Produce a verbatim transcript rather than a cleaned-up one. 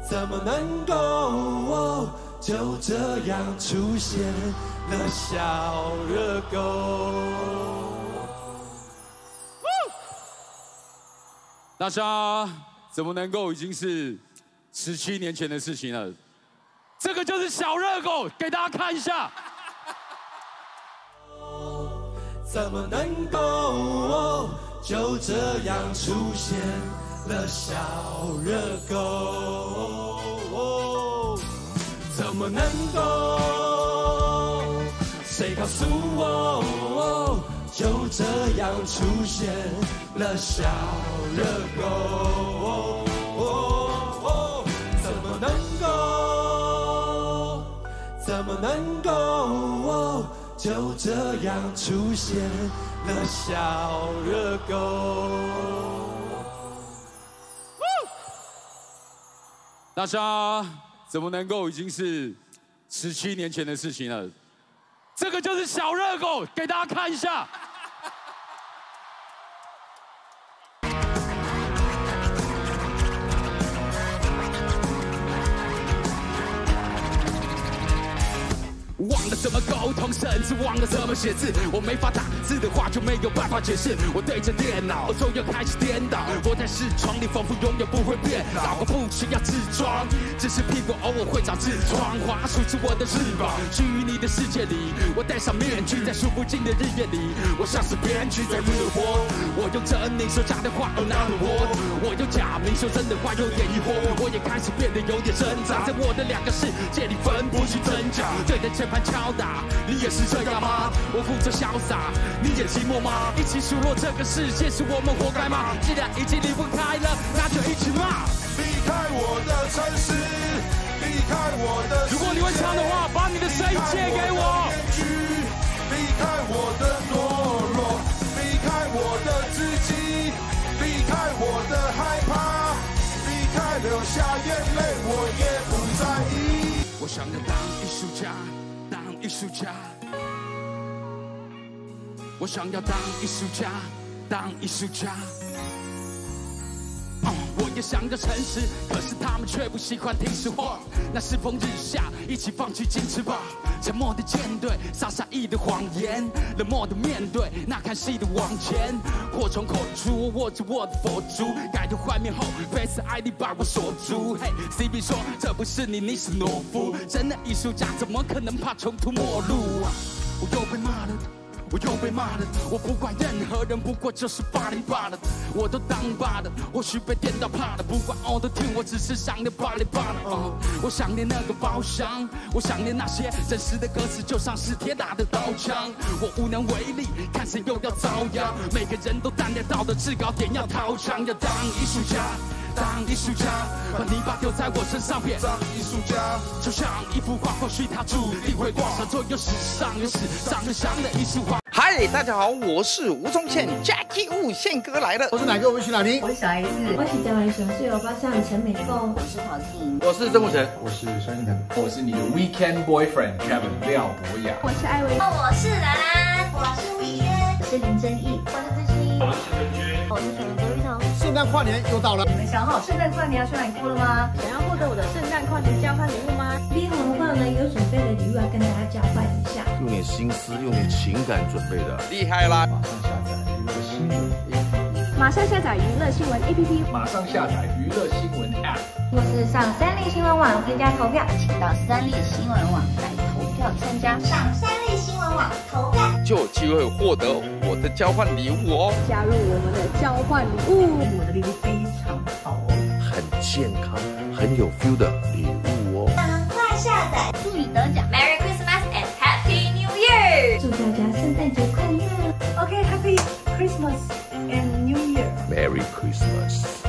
怎么能够就这样出现了小热狗？ 大家怎么能够已经是十七年前的事情了？这个就是小热狗，给大家看一下。 怎么能够就这样出现了小热狗？怎么能够？谁告诉我？就这样出现了小热狗？怎么能够？怎么能够？就这样出现了小热狗？ 大家怎么能够已经是十七年前的事情了？这个就是小热狗，给大家看一下。忘了怎么沟通，甚至忘了怎么写字。我没法打字的话，就没有办法解释。我对着电脑，左右开始颠倒。活在视窗里，仿佛永远不会变老。我不需要自装，只是屁股偶尔会长痔疮。滑出出我的翅膀，居于你的世界里。我戴上面具，在数不尽的日夜里，我像是编剧在日活。我用真名说假的话而难得活，我用假名说真的话有点疑惑。我也开始变得有点挣扎，在我的两个世界里分不清真假。对着键盘敲打，你也是这样吗？我负责潇洒，你也寂寞吗？一起数落这个世界，是我们活该吗？既然已经离不开了，那就一起骂。 离开我的城市，离开我的。 如果你会唱的话，把你的声音借给我。 离开我的懦弱，离开我的自己，离开我的害怕，离开流下眼泪，我也不在意。 我想要当艺术家。当艺术家，我想要当艺术家，当艺术家。哦，我也想要诚实，可是他们却不喜欢听实话。那世风日下，一起放弃矜持吧。沉默的舰队，傻傻意的谎言，冷漠的面对那看戏的往前。祸从口出，握着我的佛珠，改头换面后 ，Face I D 把我锁住。嘿 ，C B 说这不是你，你是懦夫。真的艺术家怎么可能怕穷途末路啊？我又被骂了。我又被骂了，我不怪任何人，不过就是霸凌罢了。我都当爸的，或许被电到怕了，不管 Auto Tune， 我只是想念巴黎罢了。Uh, 我想念那个包厢，我想念那些真实的歌词，就像是铁打的刀枪。我无能为力，看谁又要遭殃。每个人都站在道德制高点，要掏枪，要当艺术家。当艺术家，把泥巴丢在我身上变当艺术家， 就像一幅画，或许它注定会挂上做有史上有史上有香的艺术画。 嗨，大家好，我是吴宗宪 Jackie Wu 宪哥来了。 我是哪个？我是哪里？ 我是小 S， 我是台湾熊是有包上陈美凤，我是陶晶， 我是曾国成， 我是萧敬腾， 我是你的 Weekend Boyfriend Kevin 廖博雅， 我是艾薇， 我是兰兰，我是魏轩， 我是林正义，我是志熙， 我是陈君，我是陈卓玉彤。 圣诞跨年又到了， 你们想好圣诞跨年要去哪里过了吗？ 想要获得我的圣诞跨年交换礼物吗？ 李红的话呢，有准备的礼物要跟大家交换一下， 用点心思，用点情感准备的， 厉害啦！ 马上下载娱乐新闻 A P P， 马上下载娱乐新闻 A P P， 马上下载娱乐新闻 App， 或是上三立新闻网添加投票，请到三立新闻网来投票参加， 上三立新闻网投票， 就有机会获得我的交换礼物哦！ 加入我们的交换礼物， 我的礼物非常好哦， 很健康、很有 feel 的礼物哦！ 赶快下载，祝你得奖 ！Merry Christmas and Happy New Year！ 祝大家圣诞节快乐 ！OK，Happy Christmas and New Year！ Merry Christmas！